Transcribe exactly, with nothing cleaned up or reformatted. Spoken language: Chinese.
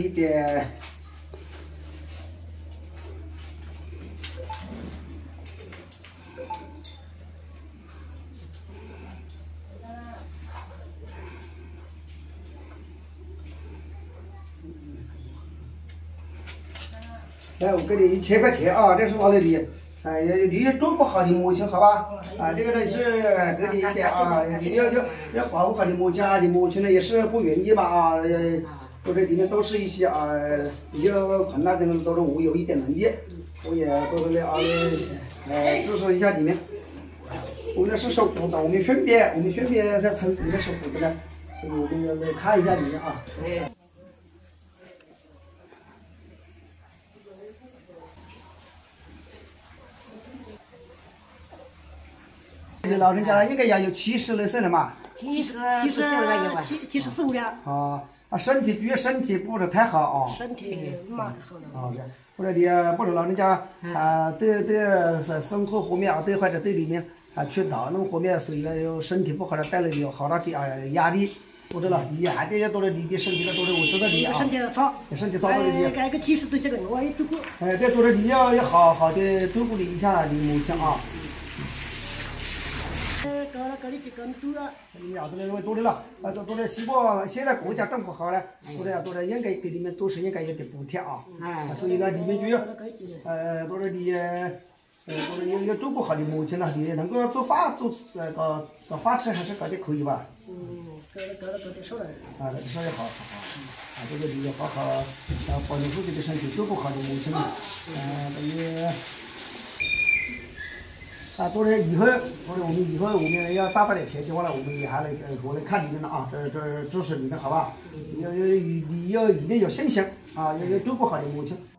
一点。 来，我给你一千块钱啊，这是我的梨，哎，梨种不好的母亲，好吧？啊，这个呢是给你一点啊，你要要要保护好你母亲啊，你母亲呢也是不容易嘛啊，呃，都这里面都是一些啊比较困难的人，都是我有一点能力，我也都是啊，呃，支持一下你们。我们是收谷的，我们顺便我们顺便在村里面收谷的呢，我们要来看一下你们啊。 这个老人家应该要有七十来岁了嘛？ 七十七十七七十四五了。 啊啊，身体主要身体不是太好啊。 身体蛮好的。 啊，或者你或者老人家啊，对对生生活方面啊，对或者对里面啊去劳动方面，所以有身体不好了，带来有好大的啊压力。我知道，你还得要多少你的身体了，多少我知道你啊。 身体差， 身体差多的你。 哎，个七十多岁了，我也都过。 哎，再多少你要要好好的照顾一下你母亲啊。 呃，搞了搞了几根多了。 你要多的多的了，啊，多多的希望现在国家政府好了，多的多的应该给你们都是应该有点补贴啊。哎，所以呢，你们就要，呃，多的你，呃，多的要要照顾好你母亲了，你能够做饭做呃搞搞饭吃还是搞得可以吧？ 嗯，搞了搞了搞得少了。 啊，搞得少也好，好好，啊，这个你要好好啊保护自己的身体，照顾好你母亲了，呃，等于。 啊，多的以后，多的我们以后我们要大把点钱的话呢，我们也还来呃过来看你们了啊，这这支持你们好吧？要要你要一定有信心啊，要要照顾好你母亲。